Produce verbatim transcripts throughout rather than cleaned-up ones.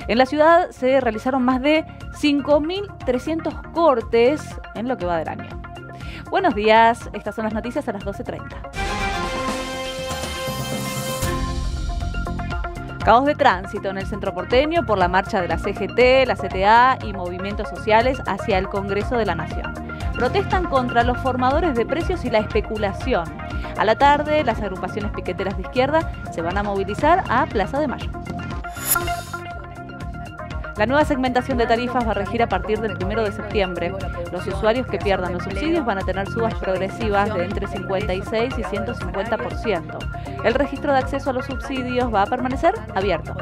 En la ciudad se realizaron más de cinco mil trescientos cortes en lo que va del año. Buenos días, estas son las noticias a las doce treinta. Caos de tránsito en el centro porteño por la marcha de la C G T, la C T A y movimientos sociales hacia el Congreso de la Nación. Protestan contra los formadores de precios y la especulación. A la tarde, las agrupaciones piqueteras de izquierda se van a movilizar a Plaza de Mayo. La nueva segmentación de tarifas va a regir a partir del primero de septiembre. Los usuarios que pierdan los subsidios van a tener subas progresivas de entre cincuenta y seis y ciento cincuenta por ciento. El registro de acceso a los subsidios va a permanecer abierto.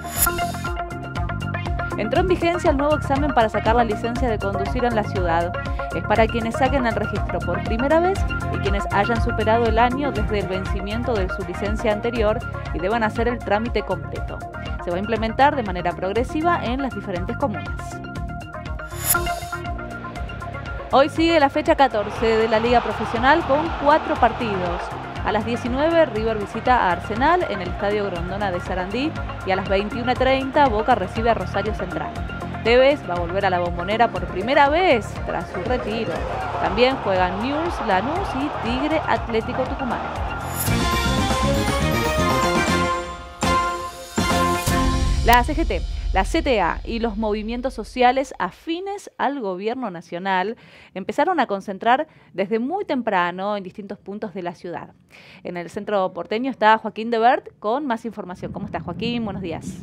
Entró en vigencia el nuevo examen para sacar la licencia de conducir en la ciudad. Es para quienes saquen el registro por primera vez y quienes hayan superado el año desde el vencimiento de su licencia anterior y deban hacer el trámite completo. Se va a implementar de manera progresiva en las diferentes comunas. Hoy sigue la fecha catorce de la Liga Profesional con cuatro partidos. A las diecinueve, River visita a Arsenal en el Estadio Grondona de Sarandí y a las veintiuna treinta, Boca recibe a Rosario Central. Tevez va a volver a la Bombonera por primera vez tras su retiro. También juegan Newell's, Lanús y Tigre Atlético Tucumán. La C G T, la C T A y los movimientos sociales afines al gobierno nacional empezaron a concentrar desde muy temprano en distintos puntos de la ciudad. En el centro porteño está Joaquín Debert con más información. ¿Cómo está, Joaquín? Buenos días.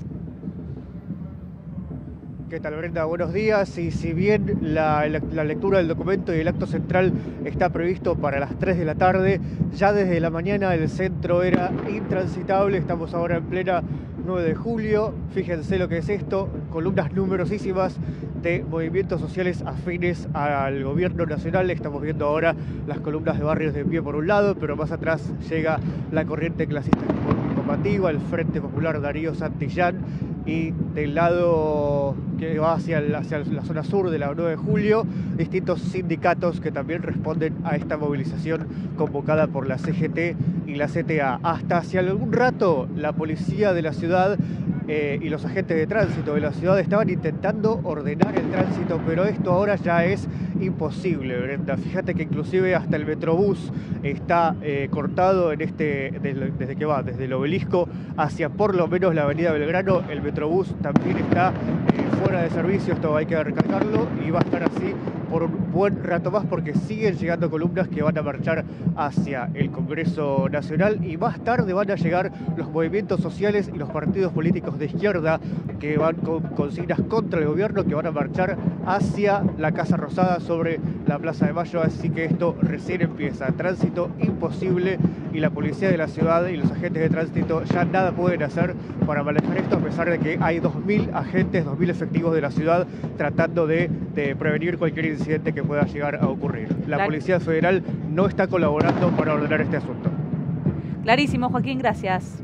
¿Qué tal, Brenda? Buenos días. Y si bien la, la, la lectura del documento y el acto central está previsto para las tres de la tarde, ya desde la mañana el centro era intransitable. Estamos ahora en plena nueve de julio. Fíjense lo que es esto, columnas numerosísimas de movimientos sociales afines al gobierno nacional. Estamos viendo ahora las columnas de Barrios de Pie por un lado, pero más atrás llega la corriente clasista combativa, el Frente Popular Darío Santillán, y del lado que va hacia, el, hacia la zona sur de la nueve de julio, distintos sindicatos que también responden a esta movilización convocada por la C G T y la C T A. Hasta hace algún rato la policía de la ciudad eh, y los agentes de tránsito de la ciudad estaban intentando ordenar el tránsito, pero esto ahora ya es imposible, Brenda. Fíjate que inclusive hasta el Metrobús está eh, cortado en este, desde, desde que va desde el Obelisco hacia por lo menos la avenida Belgrano. El Metrobús también está eh, fuera de servicio, esto hay que recargarlo y va a estar así por un buen rato más porque siguen llegando columnas que van a marchar hacia el Congreso Nacional y más tarde van a llegar los movimientos sociales y los partidos políticos de izquierda que van con consignas contra el gobierno, que van a marchar hacia la Casa Rosada sobre la Plaza de Mayo, así que esto recién empieza. Tránsito imposible y la policía de la ciudad y los agentes de tránsito ya nada pueden hacer para manejar esto, a pesar de que hay dos mil agentes, dos mil efectivos de la ciudad tratando de, de prevenir cualquier incidente que pueda llegar a ocurrir. La Clar- Policía Federal no está colaborando para ordenar este asunto. Clarísimo, Joaquín, gracias.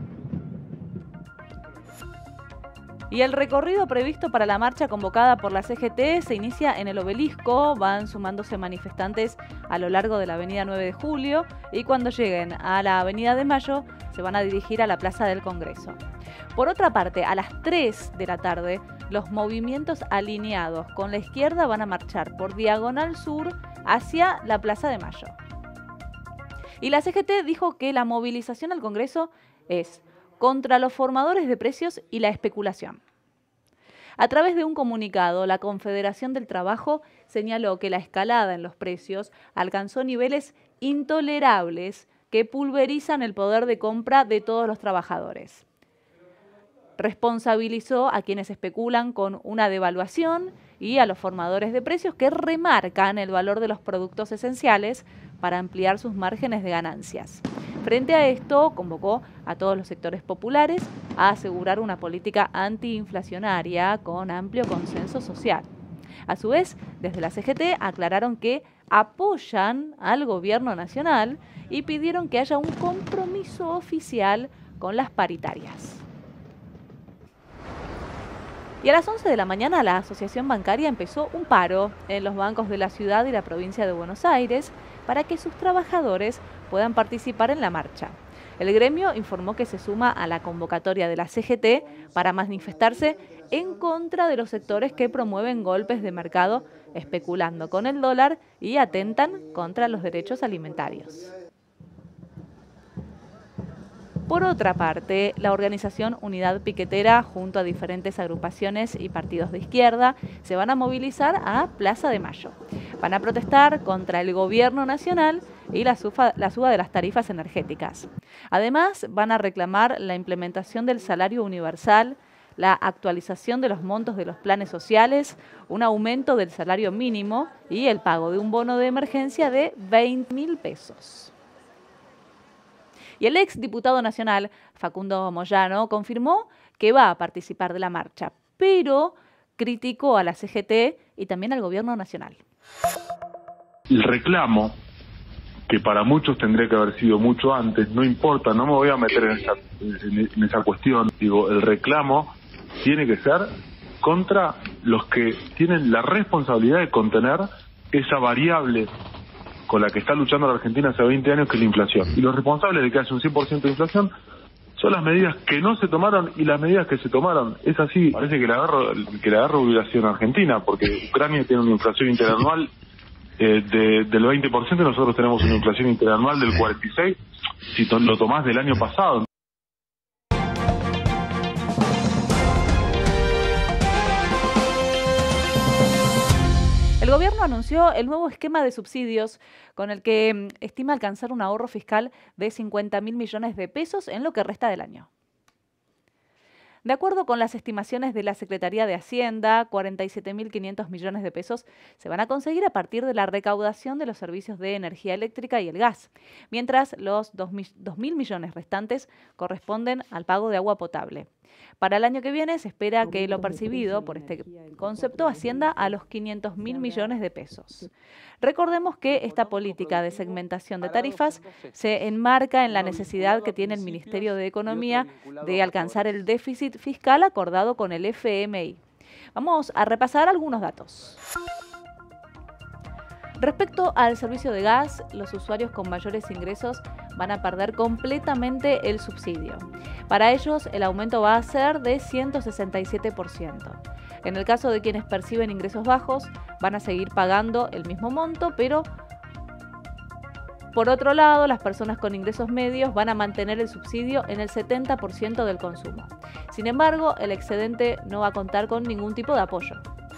Y el recorrido previsto para la marcha convocada por la C G T se inicia en el Obelisco. Van sumándose manifestantes a lo largo de la avenida nueve de julio y cuando lleguen a la avenida de Mayo se van a dirigir a la Plaza del Congreso. Por otra parte, a las tres de la tarde, los movimientos alineados con la izquierda van a marchar por Diagonal Sur hacia la Plaza de Mayo. Y la C G T dijo que la movilización al Congreso es contra los formadores de precios y la especulación. A través de un comunicado, la Confederación del Trabajo señaló que la escalada en los precios alcanzó niveles intolerables que pulverizan el poder de compra de todos los trabajadores. Responsabilizó a quienes especulan con una devaluación y a los formadores de precios que remarcan el valor de los productos esenciales para ampliar sus márgenes de ganancias. Frente a esto, convocó a todos los sectores populares a asegurar una política antiinflacionaria con amplio consenso social. A su vez, desde la C G T aclararon que apoyan al gobierno nacional y pidieron que haya un compromiso oficial con las paritarias. Y a las once de la mañana la Asociación Bancaria empezó un paro en los bancos de la ciudad y la provincia de Buenos Aires para que sus trabajadores puedan participar en la marcha. El gremio informó que se suma a la convocatoria de la C G T para manifestarse en contra de los sectores que promueven golpes de mercado especulando con el dólar y atentan contra los derechos alimentarios. Por otra parte, la organización Unidad Piquetera, junto a diferentes agrupaciones y partidos de izquierda, se van a movilizar a Plaza de Mayo. Van a protestar contra el gobierno nacional y la, sufa, la suba de las tarifas energéticas. Además, van a reclamar la implementación del salario universal, la actualización de los montos de los planes sociales, un aumento del salario mínimo y el pago de un bono de emergencia de veinte mil pesos. Y el ex diputado nacional, Facundo Moyano, confirmó que va a participar de la marcha, pero criticó a la C G T y también al gobierno nacional. El reclamo, que para muchos tendría que haber sido mucho antes, no importa, no me voy a meter en esa, en, en esa cuestión. Digo, el reclamo tiene que ser contra los que tienen la responsabilidad de contener esa variable con la que está luchando la Argentina hace veinte años, que es la inflación. Y los responsables de que haya un cien por ciento de inflación son las medidas que no se tomaron y las medidas que se tomaron. Es así, parece que le agarro, que le agarro obligación a Argentina, porque Ucrania tiene una inflación interanual eh, de, del veinte por ciento y nosotros tenemos una inflación interanual del cuarenta y seis por ciento, si to, lo tomás del año pasado. El gobierno anunció el nuevo esquema de subsidios con el que estima alcanzar un ahorro fiscal de cincuenta mil millones de pesos en lo que resta del año. De acuerdo con las estimaciones de la Secretaría de Hacienda, cuarenta y siete mil quinientos millones de pesos se van a conseguir a partir de la recaudación de los servicios de energía eléctrica y el gas, mientras los dos mil millones restantes corresponden al pago de agua potable. Para el año que viene se espera que lo percibido por este concepto ascienda a los quinientos mil millones de pesos. Recordemos que esta política de segmentación de tarifas se enmarca en la necesidad que tiene el Ministerio de Economía de alcanzar el déficit fiscal acordado con el F M I. Vamos a repasar algunos datos. Respecto al servicio de gas, los usuarios con mayores ingresos van a perder completamente el subsidio. Para ellos, el aumento va a ser de ciento sesenta y siete por ciento. En el caso de quienes perciben ingresos bajos, van a seguir pagando el mismo monto, pero por otro lado, las personas con ingresos medios van a mantener el subsidio en el setenta por ciento del consumo. Sin embargo, el excedente no va a contar con ningún tipo de apoyo.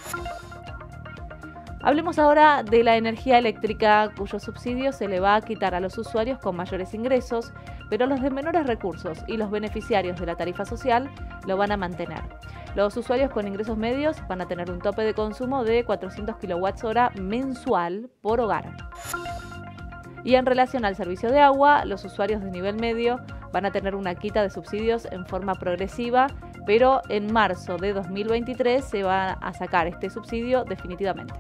Hablemos ahora de la energía eléctrica, cuyo subsidio se le va a quitar a los usuarios con mayores ingresos, pero los de menores recursos y los beneficiarios de la tarifa social lo van a mantener. Los usuarios con ingresos medios van a tener un tope de consumo de cuatrocientos kilowatt hora mensual por hogar. Y en relación al servicio de agua, los usuarios de nivel medio van a tener una quita de subsidios en forma progresiva, pero en marzo de dos mil veintitrés se va a sacar este subsidio definitivamente.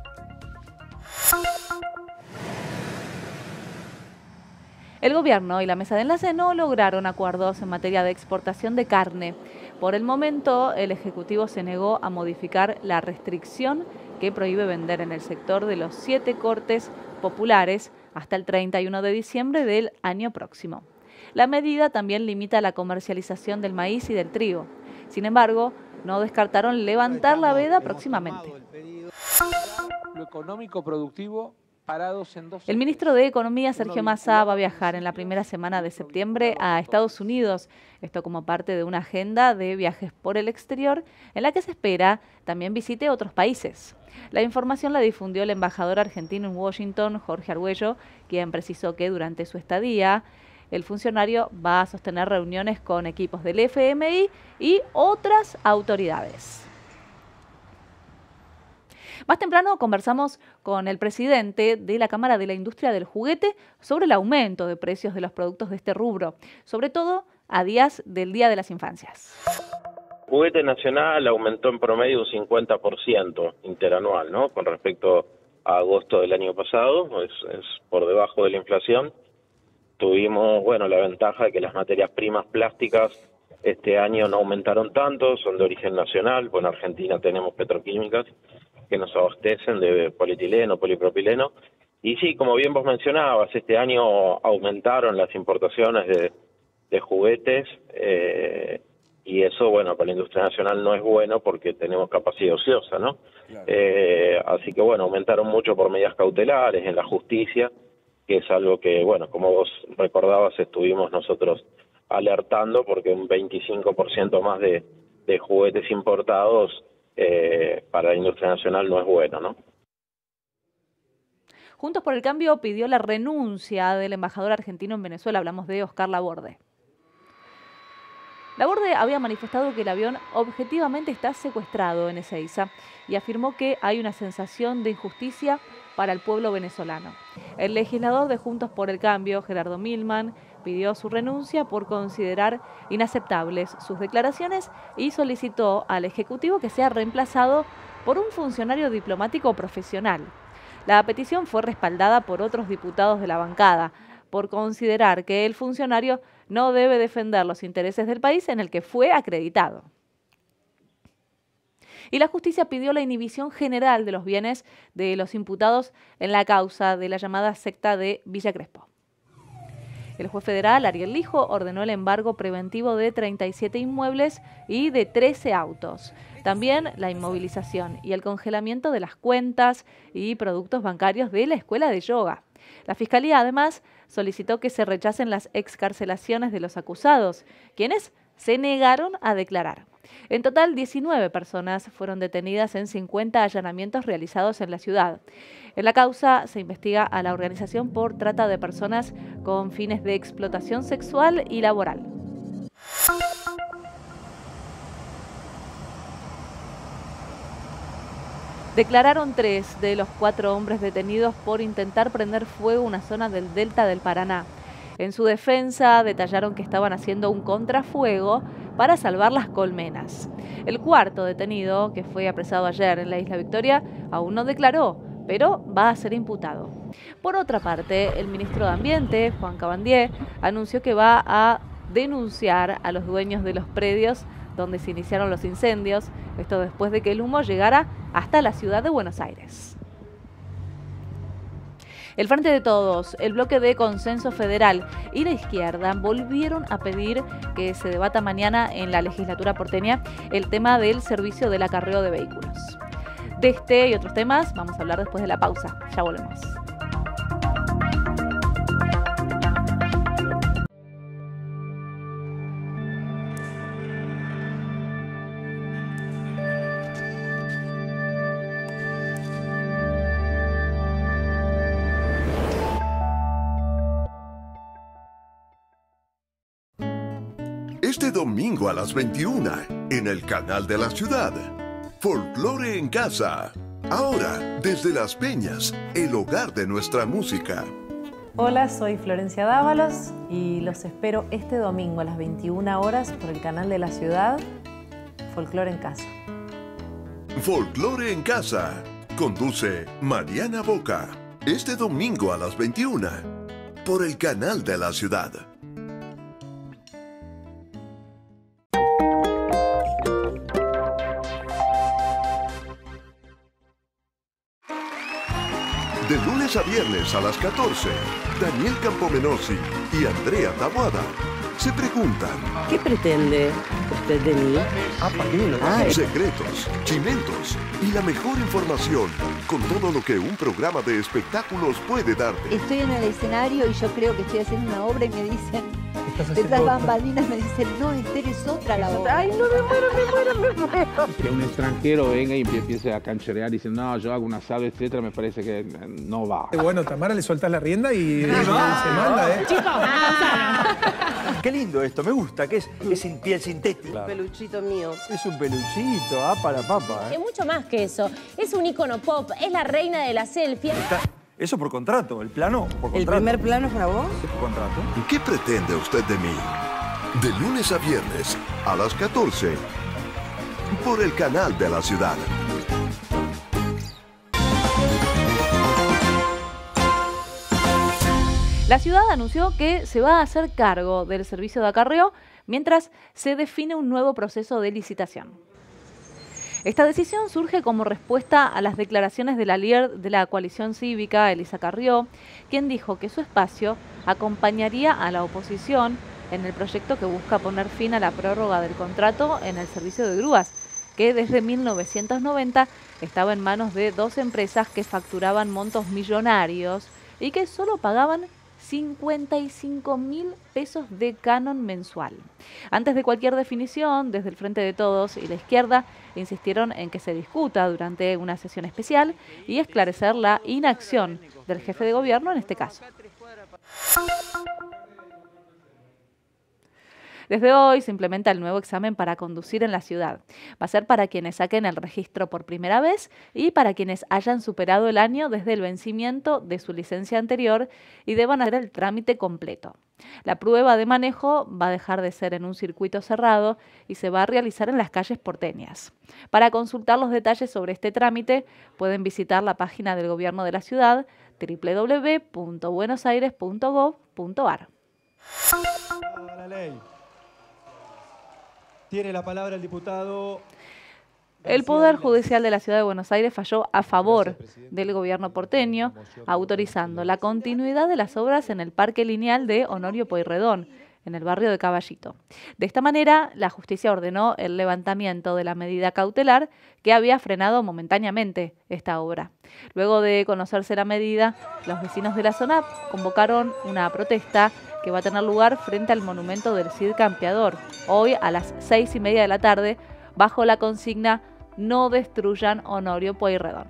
El gobierno y la mesa de enlace no lograron acuerdos en materia de exportación de carne. Por el momento, el Ejecutivo se negó a modificar la restricción que prohíbe vender en el sector de los siete cortes populares hasta el treinta y uno de diciembre del año próximo. La medida también limita la comercialización del maíz y del trigo. Sin embargo, no descartaron levantar la veda próximamente. Lo económico productivo. El ministro de Economía, Sergio Massa, va a viajar en la primera semana de septiembre a Estados Unidos, esto como parte de una agenda de viajes por el exterior, en la que se espera también visite otros países. La información la difundió el embajador argentino en Washington, Jorge Argüello, quien precisó que durante su estadía el funcionario va a sostener reuniones con equipos del F M I y otras autoridades. Más temprano conversamos con el presidente de la Cámara de la Industria del Juguete sobre el aumento de precios de los productos de este rubro, sobre todo a días del Día de las Infancias. El juguete nacional aumentó en promedio un cincuenta por ciento interanual, ¿no? Con respecto a agosto del año pasado, es, es por debajo de la inflación. Tuvimos, bueno, la ventaja de que las materias primas plásticas este año no aumentaron tanto, son de origen nacional. Bueno, en Argentina tenemos petroquímicas que nos abastecen de polietileno, polipropileno. Y sí, como bien vos mencionabas, este año aumentaron las importaciones de, de juguetes eh, y eso, bueno, para la industria nacional no es bueno porque tenemos capacidad ociosa, ¿no? Claro. Eh, así que, bueno, aumentaron mucho por medidas cautelares en la justicia, que es algo que, bueno, como vos recordabas, estuvimos nosotros alertando porque un veinticinco por ciento más de, de juguetes importados eh, para la industria nacional no es bueno, ¿no? Juntos por el Cambio pidió la renuncia del embajador argentino en Venezuela. Hablamos de Oscar Laborde. Laborde había manifestado que el avión objetivamente está secuestrado en Ezeiza y afirmó que hay una sensación de injusticia para el pueblo venezolano. El legislador de Juntos por el Cambio, Gerardo Milman, pidió su renuncia por considerar inaceptables sus declaraciones y solicitó al Ejecutivo que sea reemplazado por un funcionario diplomático profesional. La petición fue respaldada por otros diputados de la bancada, por considerar que el funcionario no debe defender los intereses del país en el que fue acreditado. Y la justicia pidió la inhibición general de los bienes de los imputados en la causa de la llamada secta de Villa Crespo. El juez federal, Ariel Lijo, ordenó el embargo preventivo de treinta y siete inmuebles y de trece autos. También la inmovilización y el congelamiento de las cuentas y productos bancarios de la escuela de yoga. La Fiscalía, además, solicitó que se rechacen las excarcelaciones de los acusados, quienes se negaron a declarar. En total, diecinueve personas fueron detenidas en cincuenta allanamientos realizados en la ciudad. En la causa se investiga a la organización por trata de personas con fines de explotación sexual y laboral. Declararon tres de los cuatro hombres detenidos por intentar prender fuego una zona del delta del Paraná. En su defensa detallaron que estaban haciendo un contrafuego para salvar las colmenas. El cuarto detenido, que fue apresado ayer en la Isla Victoria, aún no declaró, pero va a ser imputado. Por otra parte, el ministro de Ambiente, Juan Cabandier, anunció que va a denunciar a los dueños de los predios donde se iniciaron los incendios, esto después de que el humo llegara hasta la ciudad de Buenos Aires. El Frente de Todos, el Bloque de Consenso Federal y la izquierda volvieron a pedir que se debata mañana en la legislatura porteña el tema del servicio del acarreo de vehículos. De este y otros temas vamos a hablar después de la pausa. Ya volvemos. Este domingo a las veintiuna, en el canal de la ciudad, Folclore en Casa. Ahora, desde Las Peñas, el hogar de nuestra música. Hola, soy Florencia Dávalos y los espero este domingo a las veintiuna horas por el canal de la ciudad, Folclore en Casa. Folclore en Casa. Conduce Mariana Boca. Este domingo a las veintiuna, por el canal de la ciudad. De lunes a viernes a las catorce, Daniel Campomenosi y Andrea Taboada se preguntan: ¿qué pretende usted de mí? Ah, ah, secretos, chimentos y la mejor información con todo lo que un programa de espectáculos puede darte. Estoy en el escenario y yo creo que estoy haciendo una obra y me dicen, detrás bambalinas me dicen, no, Esther, es otra la obra. Ay, no, me muero, me muero, me muero. Que un extranjero venga y empiece a cancherear y dice, no, yo hago un asado, etcétera, me parece que no va. Bueno, Tamara, le soltás la rienda y se manda, ¿eh? Chicos, qué lindo esto, me gusta, que es, es sin piel sintética. Claro. Un peluchito mío. Es un peluchito, ah, para papa, ¿eh? Es mucho más que eso. Es un ícono pop, es la reina de la selfie. Está, eso por contrato, el plano por contrato. ¿El primer plano es para vos? Es por contrato. ¿Qué pretende usted de mí? De lunes a viernes a las catorce, por el canal de la ciudad. La ciudad anunció que se va a hacer cargo del servicio de acarreo mientras se define un nuevo proceso de licitación. Esta decisión surge como respuesta a las declaraciones de la líder de la coalición cívica, Elisa Carrió, quien dijo que su espacio acompañaría a la oposición en el proyecto que busca poner fin a la prórroga del contrato en el servicio de grúas, que desde mil novecientos noventa estaba en manos de dos empresas que facturaban montos millonarios y que solo pagaban cincuenta y cinco mil pesos de canon mensual. Antes de cualquier definición, desde el Frente de Todos y la izquierda insistieron en que se discuta durante una sesión especial y esclarecer la inacción del jefe de gobierno en este caso. Desde hoy se implementa el nuevo examen para conducir en la ciudad. Va a ser para quienes saquen el registro por primera vez y para quienes hayan superado el año desde el vencimiento de su licencia anterior y deban hacer el trámite completo. La prueba de manejo va a dejar de ser en un circuito cerrado y se va a realizar en las calles porteñas. Para consultar los detalles sobre este trámite pueden visitar la página del Gobierno de la Ciudad doble u doble u doble u punto buenos aires punto gov punto ar. La ley. Tiene la palabra el diputado. El Poder Judicial de la Ciudad de Buenos Aires falló a favor del gobierno porteño, autorizando la continuidad de las obras en el Parque Lineal de Honorio Pueyrredón, en el barrio de Caballito. De esta manera, la justicia ordenó el levantamiento de la medida cautelar que había frenado momentáneamente esta obra. Luego de conocerse la medida, los vecinos de la zona convocaron una protesta que va a tener lugar frente al monumento del Cid Campeador, hoy a las seis y media de la tarde, bajo la consigna "No destruyan Honorio Pueyrredón".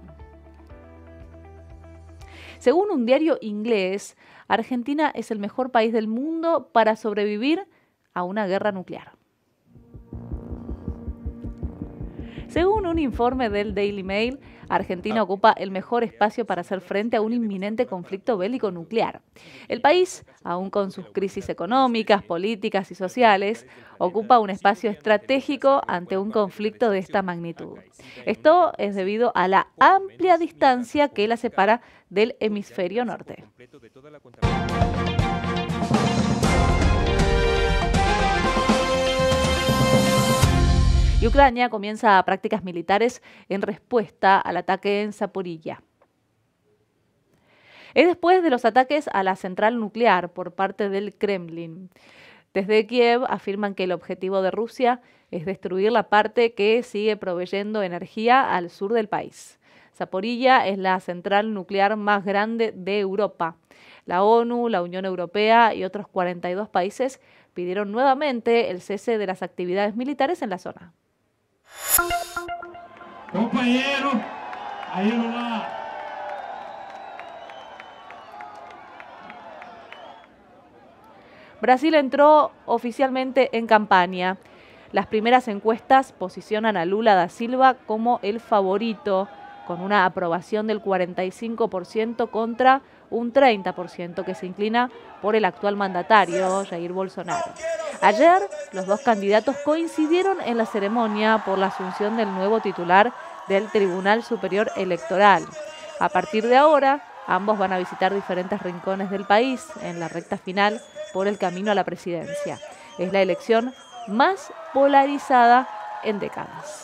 Según un diario inglés, Argentina es el mejor país del mundo para sobrevivir a una guerra nuclear. Según un informe del Daily Mail, Argentina ocupa el mejor espacio para hacer frente a un inminente conflicto bélico nuclear. El país, aún con sus crisis económicas, políticas y sociales, ocupa un espacio estratégico ante un conflicto de esta magnitud. Esto es debido a la amplia distancia que la separa del hemisferio norte. Y Ucrania comienza prácticas militares en respuesta al ataque en Zaporilla. Es después de los ataques a la central nuclear por parte del Kremlin. Desde Kiev afirman que el objetivo de Rusia es destruir la parte que sigue proveyendo energía al sur del país. Zaporilla es la central nuclear más grande de Europa. La ONU, la Unión Europea y otros cuarenta y dos países pidieron nuevamente el cese de las actividades militares en la zona. Compañero, ahí no va. Brasil entró oficialmente en campaña. Las primeras encuestas posicionan a Lula da Silva como el favorito, con una aprobación del cuarenta y cinco por ciento contra un treinta por ciento que se inclina por el actual mandatario, Jair Bolsonaro. Ayer, los dos candidatos coincidieron en la ceremonia por la asunción del nuevo titular del Tribunal Superior Electoral. A partir de ahora, ambos van a visitar diferentes rincones del país en la recta final por el camino a la presidencia. Es la elección más polarizada en décadas.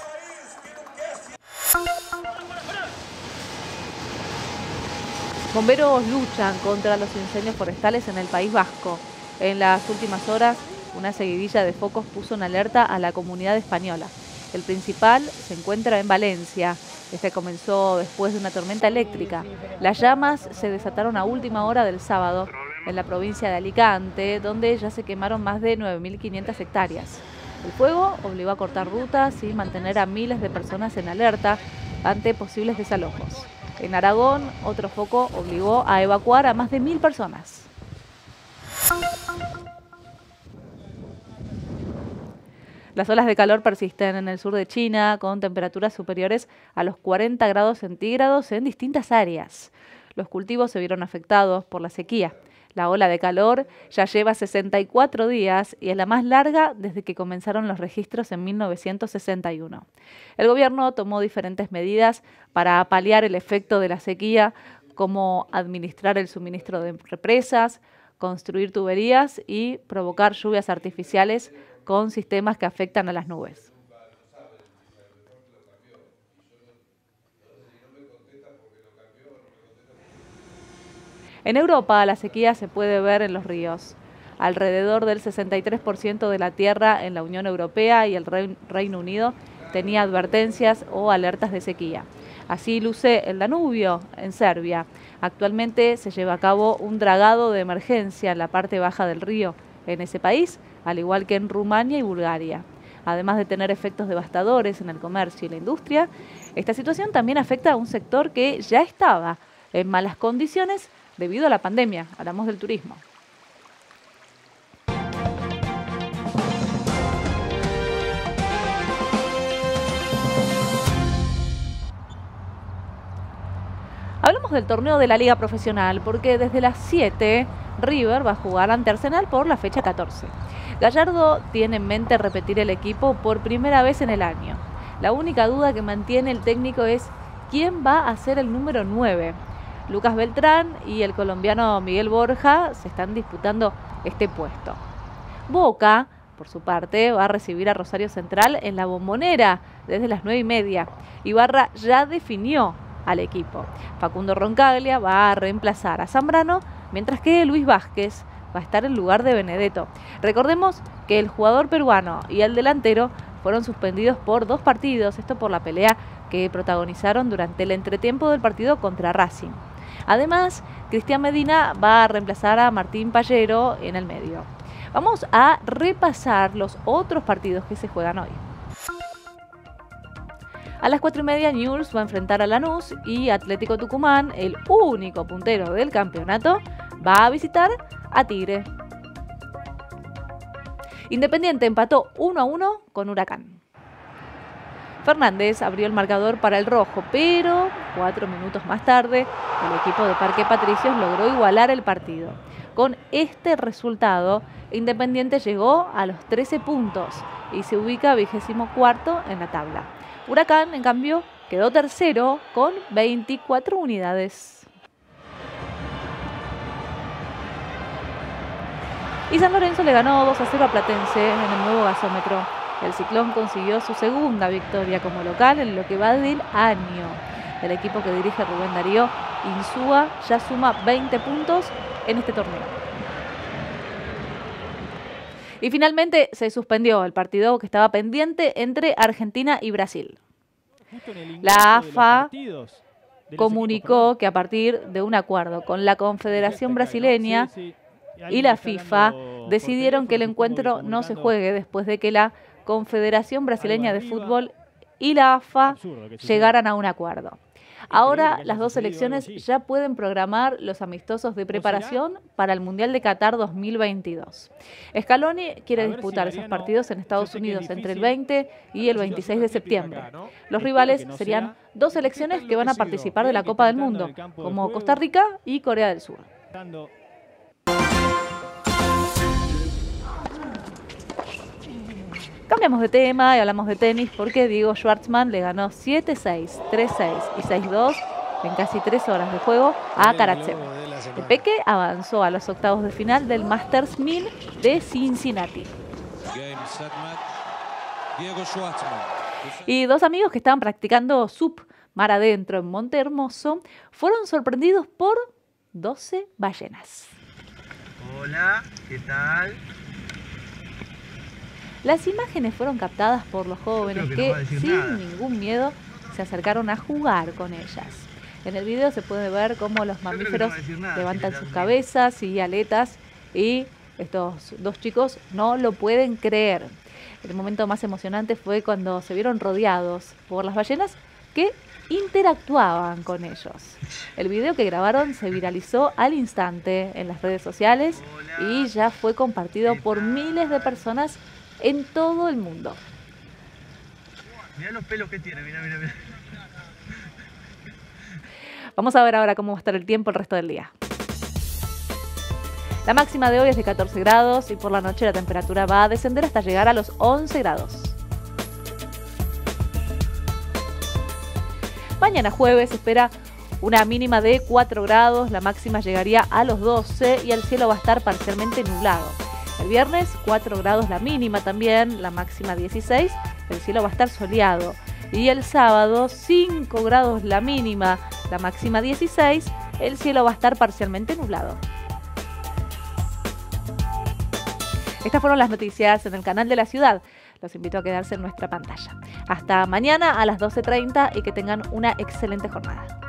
Bomberos luchan contra los incendios forestales en el País Vasco. En las últimas horas, una seguidilla de focos puso en alerta a la comunidad española. El principal se encuentra en Valencia. Este comenzó después de una tormenta eléctrica. Las llamas se desataron a última hora del sábado en la provincia de Alicante, donde ya se quemaron más de nueve mil quinientas hectáreas. El fuego obligó a cortar rutas y mantener a miles de personas en alerta ante posibles desalojos. En Aragón, otro foco obligó a evacuar a más de mil personas. Las olas de calor persisten en el sur de China, con temperaturas superiores a los cuarenta grados centígrados en distintas áreas. Los cultivos se vieron afectados por la sequía. La ola de calor ya lleva sesenta y cuatro días y es la más larga desde que comenzaron los registros en mil novecientos sesenta y uno. El gobierno tomó diferentes medidas para paliar el efecto de la sequía, como administrar el suministro de represas, construir tuberías y provocar lluvias artificiales con sistemas que afectan a las nubes. En Europa, la sequía se puede ver en los ríos. Alrededor del sesenta y tres por ciento de la tierra en la Unión Europea y el Reino Unido tenía advertencias o alertas de sequía. Así luce el Danubio, en Serbia. Actualmente se lleva a cabo un dragado de emergencia en la parte baja del río en ese país, al igual que en Rumania y Bulgaria. Además de tener efectos devastadores en el comercio y la industria, esta situación también afecta a un sector que ya estaba en malas condiciones debido a la pandemia. Hablamos del turismo. Hablamos del torneo de la Liga Profesional porque desde las siete River va a jugar ante Arsenal por la fecha catorce. Gallardo tiene en mente repetir el equipo por primera vez en el año. La única duda que mantiene el técnico es quién va a ser el número nueve. Lucas Beltrán y el colombiano Miguel Borja se están disputando este puesto. Boca, por su parte, va a recibir a Rosario Central en la Bombonera desde las nueve y media. Ibarra ya definió al equipo. Facundo Roncaglia va a reemplazar a Zambrano, mientras que Luis Vázquez va a estar en lugar de Benedetto. Recordemos que el jugador peruano y el delantero fueron suspendidos por dos partidos, esto por la pelea que protagonizaron durante el entretiempo del partido contra Racing. Además, Cristian Medina va a reemplazar a Martín Pallero en el medio. Vamos a repasar los otros partidos que se juegan hoy. A las cuatro y media, Newell's va a enfrentar a Lanús y Atlético Tucumán, el único puntero del campeonato, va a visitar a Tigre. Independiente empató uno a uno con Huracán. Fernández abrió el marcador para el rojo, pero cuatro minutos más tarde, el equipo de Parque Patricios logró igualar el partido. Con este resultado, Independiente llegó a los trece puntos y se ubica vigésimo cuarto en la tabla. Huracán, en cambio, quedó tercero con veinticuatro unidades. Y San Lorenzo le ganó dos a cero a Platense en el nuevo gasómetro. El Ciclón consiguió su segunda victoria como local en lo que va del año. El equipo que dirige Rubén Darío Insúa ya suma veinte puntos en este torneo. Y finalmente se suspendió el partido que estaba pendiente entre Argentina y Brasil. La A F A comunicó que a partir de un acuerdo con la Confederación Brasileña y la FIFA decidieron que el encuentro no se juegue después de que la Confederación Brasileña de Fútbol y la A F A llegaran a un acuerdo. Ahora las dos selecciones ya pueden programar los amistosos de preparación para el Mundial de Qatar dos mil veintidós. Scaloni quiere disputar esos partidos en Estados Unidos entre el veinte y el veintiséis de septiembre. Los rivales serían dos selecciones que van a participar de la Copa del Mundo, como Costa Rica y Corea del Sur. Cambiamos de tema y hablamos de tenis porque Diego Schwartzman le ganó siete seis, tres seis y seis dos en casi tres horas de juego a Karatsev. El peque avanzó a los octavos de final del Masters mil de Cincinnati. Y dos amigos que estaban practicando S U P mar adentro en Monte Hermoso fueron sorprendidos por doce ballenas. Hola, ¿qué tal? Las imágenes fueron captadas por los jóvenes que, que no sin nada. ningún miedo, se acercaron a jugar con ellas. En el video se puede ver cómo los mamíferos no levantan sus cabezas y aletas y estos dos chicos no lo pueden creer. El momento más emocionante fue cuando se vieron rodeados por las ballenas que interactuaban con ellos. El video que grabaron se viralizó al instante en las redes sociales y ya fue compartido por miles de personas en todo el mundo. Mirá los pelos que tiene, mirá, mirá, mirá. Vamos a ver ahora cómo va a estar el tiempo el resto del día. La máxima de hoy es de catorce grados y por la noche la temperatura va a descender hasta llegar a los once grados. Mañana jueves se espera una mínima de cuatro grados, la máxima llegaría a los doce y el cielo va a estar parcialmente nublado. El viernes cuatro grados la mínima también, la máxima dieciséis, el cielo va a estar soleado. Y el sábado cinco grados la mínima, la máxima dieciséis, el cielo va a estar parcialmente nublado. Estas fueron las noticias en el canal de la ciudad. Los invito a quedarse en nuestra pantalla. Hasta mañana a las doce treinta y que tengan una excelente jornada.